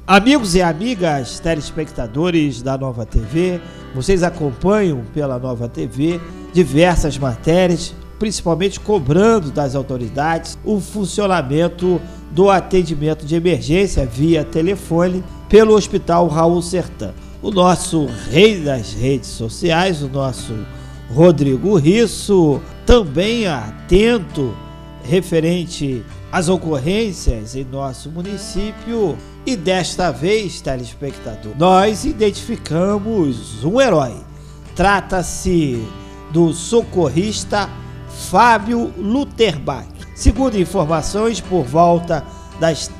Amigos e amigas telespectadores da Nova TV, vocês acompanham pela Nova TV diversas matérias, principalmente cobrando das autoridades o funcionamento do atendimento de emergência via telefone pelo Hospital Raul Sertã. O nosso rei das redes sociais, o nosso Rodrigo Risso, também atento referente às ocorrências em nosso município. E desta vez, telespectador, nós identificamos um herói. Trata-se do socorrista Fábio Luterbach. Segundo informações, por volta das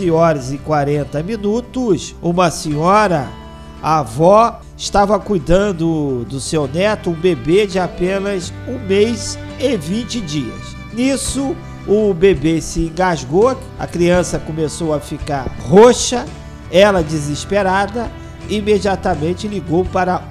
13h40, uma senhora, a avó, estava cuidando do seu neto, um bebê de apenas 1 mês e 20 dias. Nisso, o bebê se engasgou, a criança começou a ficar roxa, ela desesperada, imediatamente ligou para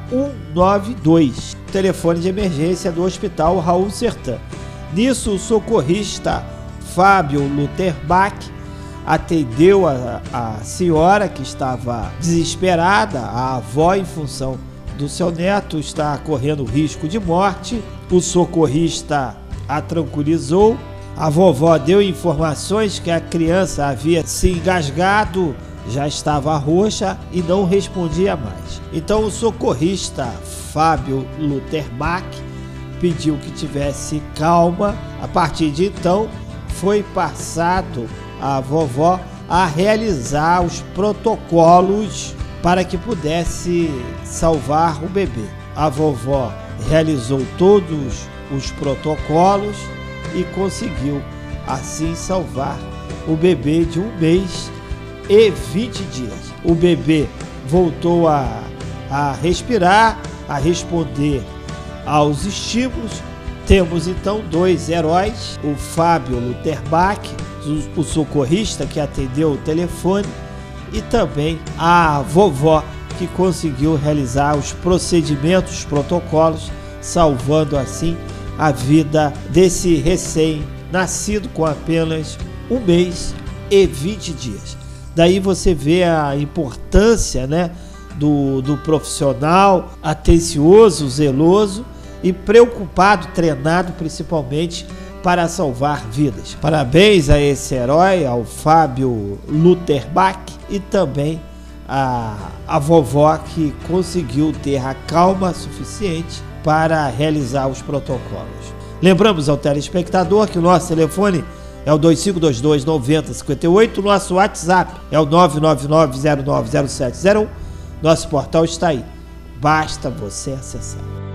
192, telefone de emergência do Hospital Raul Sertã. Nisso, o socorrista Fábio Luterbach atendeu a senhora que estava desesperada, a avó, em função do seu neto estar correndo risco de morte. O socorrista a tranquilizou. A vovó deu informações que a criança havia se engasgado, já estava roxa e não respondia mais. Então o socorrista Fábio Luterbach pediu que tivesse calma. A partir de então foi passado a vovó a realizar os protocolos para que pudesse salvar o bebê. A vovó realizou todos os protocolos e conseguiu assim salvar o bebê de 1 mês e 20 dias. O bebê voltou a respirar, a responder aos estímulos. Temos então 2 heróis, o Fábio Luterbach, o socorrista que atendeu o telefone, e também a vovó que conseguiu realizar os procedimentos, os protocolos, salvando assim a vida desse recém-nascido com apenas 1 mês e 20 dias. Daí você vê a importância, né, do profissional atencioso, zeloso e preocupado, treinado principalmente para salvar vidas. Parabéns a esse herói, ao Fábio Luterbach, e também a vovó que conseguiu ter a calma suficiente para realizar os protocolos. Lembramos ao telespectador que o nosso telefone é o 2522-9058, nosso WhatsApp é o 999090701, nosso portal está aí, basta você acessar.